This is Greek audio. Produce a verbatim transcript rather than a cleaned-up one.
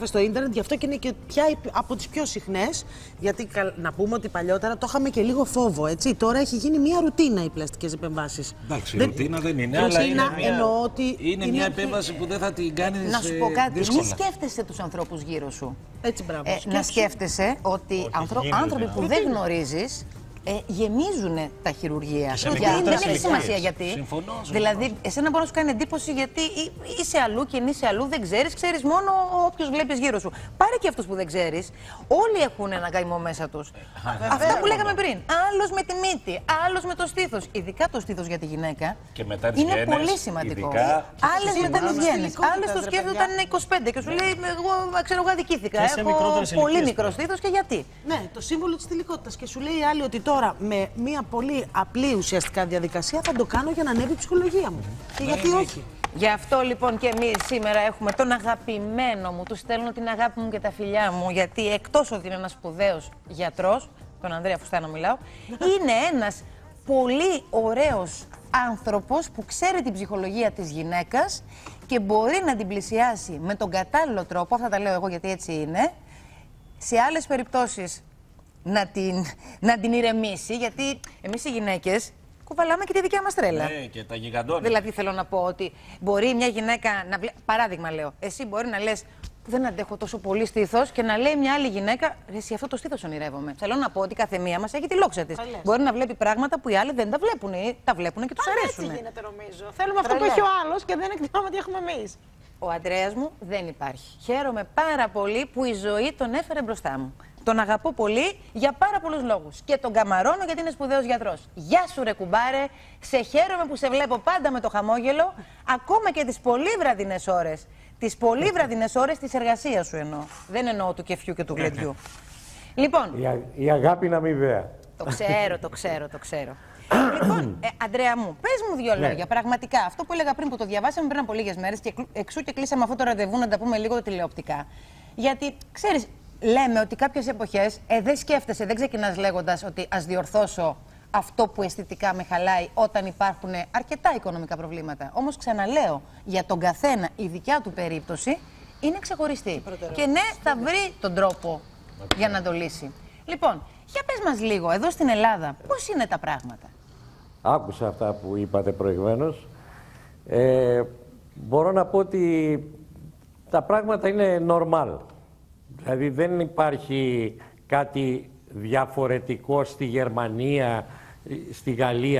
έγραφε στο ίντερνετ, γι' αυτό και είναι και πια από τις πιο συχνές. Γιατί να πούμε ότι παλιότερα το είχαμε και λίγο φόβο, έτσι. Τώρα έχει γίνει μια ρουτίνα οι πλαστικές επεμβάσεις. Εντάξει, δεν... ρουτίνα δεν είναι, ρουτίνα, αλλά είναι μια, εννοώ ότι είναι είναι μια επέμβαση που δεν θα την κάνεις Να σου πω κάτι, δύσκολα. μη σκέφτεσαι τους ανθρώπους γύρω σου. Έτσι, μπράβο. Ε, να σκέφτεσαι ότι, ότι άνθρω... άνθρωποι που δεν γνωρίζεις Ε, γεμίζουν τα χειρουργεία. Για... Δεν έχει σημασία γιατί. Συμφωνώ, δηλαδή, εσένα μπορεί να σου κάνει εντύπωση γιατί είσαι αλλού και είσαι αλλού, δεν ξέρει, ξέρει μόνο όποιος βλέπεις γύρω σου. Πάρε και αυτούς που δεν ξέρεις. Όλοι έχουν ένα καημό μέσα τους. Αυτά που λέγαμε πριν. Άλλος με τη μύτη, άλλος με το στήθος. Ειδικά το στήθος για τη γυναίκα και μετά τις είναι γένες, πολύ σημαντικό. Άλλες μετά τις γέννες. Άλλες το σκέφτονται όταν είναι είκοσι πέντε και σου λέει: Εγώ ξέρω, εγώ αδικήθηκα. Έχω πολύ μικρό στήθος και γιατί. Ναι, το σύμβολο της θηλυκότητας. Και σου λέει άλλη ότι τώρα με μια πολύ απλή ουσιαστικά διαδικασία θα το κάνω για να ανέβει η ψυχολογία μου. Και γιατί όχι. Γι' αυτό λοιπόν και εμείς σήμερα έχουμε τον αγαπημένο μου, του στέλνω την αγάπη μου και τα φιλιά μου, γιατί εκτός ότι είναι ένας σπουδαίος γιατρός, τον Ανδρέα Φουστάνο μιλάω, είναι ένας πολύ ωραίος άνθρωπος που ξέρει την ψυχολογία της γυναίκας και μπορεί να την πλησιάσει με τον κατάλληλο τρόπο, αυτά τα λέω εγώ γιατί έτσι είναι, σε άλλες περιπτώσεις να την, να την ηρεμήσει, γιατί εμείς οι γυναίκες κουβαλάμε και τη δικιά μας τρέλα. Ναι, και τα γιγαντώνει. Δηλαδή θέλω να πω ότι μπορεί μια γυναίκα να βλέ... Παράδειγμα λέω, εσύ μπορεί να λες δεν αντέχω τόσο πολύ στήθος και να λέει μια άλλη γυναίκα εσύ αυτό το στήθος ονειρεύομαι. Θέλω να πω ότι κάθε μία μας έχει τη λόξα της. Μπορεί να βλέπει πράγματα που οι άλλοι δεν τα βλέπουν ή τα βλέπουν και τους αρέσουν. Έτσι γίνεται νομίζω. Θέλουμε αυτό που έχει ο άλλος και δεν εκτιμάμε τι έχουμε εμείς. Ο Ανδρέας μου δεν υπάρχει. Χαίρομαι πάρα πολύ που η ζωή τον έφερε μπροστά μου. Τον αγαπώ πολύ για πάρα πολλούς λόγους. Και τον καμαρώνω γιατί είναι σπουδαίος γιατρός. Γεια σου ρε κουμπάρε, σε χαίρομαι που σε βλέπω πάντα με το χαμόγελο, ακόμα και τις πολύ βραδινές ώρες. Τις πολύ βραδινές ώρες της εργασίας σου εννοώ. Δεν εννοώ του κεφιού και του γλεντιού. Λοιπόν. Η, α, η αγάπη είναι αμοιβαία. Το ξέρω, το ξέρω, το ξέρω. Λοιπόν, ε, Ανδρέα μου, πες μου δύο λόγια. Ναι. Πραγματικά, αυτό που έλεγα πριν που το διαβάσαμε πριν από λίγες μέρες και εξού και κλείσαμε αυτό το ραντεβού να τα πούμε λίγο τηλεοπτικά. Γιατί, ξέρεις, λέμε ότι κάποιες εποχές ε, δεν σκέφτεσαι, δεν ξεκινάς λέγοντας ότι ας διορθώσω αυτό που αισθητικά με χαλάει όταν υπάρχουν αρκετά οικονομικά προβλήματα. Όμως ξαναλέω, για τον καθένα η δικιά του περίπτωση είναι ξεχωριστή. Και ναι, θα βρει τον τρόπο για να το λύσει. Λοιπόν, για πες μας λίγο, εδώ στην Ελλάδα, πώς είναι τα πράγματα. Άκουσα αυτά που είπατε προηγουμένως. Ε, μπορώ να πω ότι τα πράγματα είναι normal. Δηλαδή δεν υπάρχει κάτι διαφορετικό στη Γερμανία, στη Γαλλία.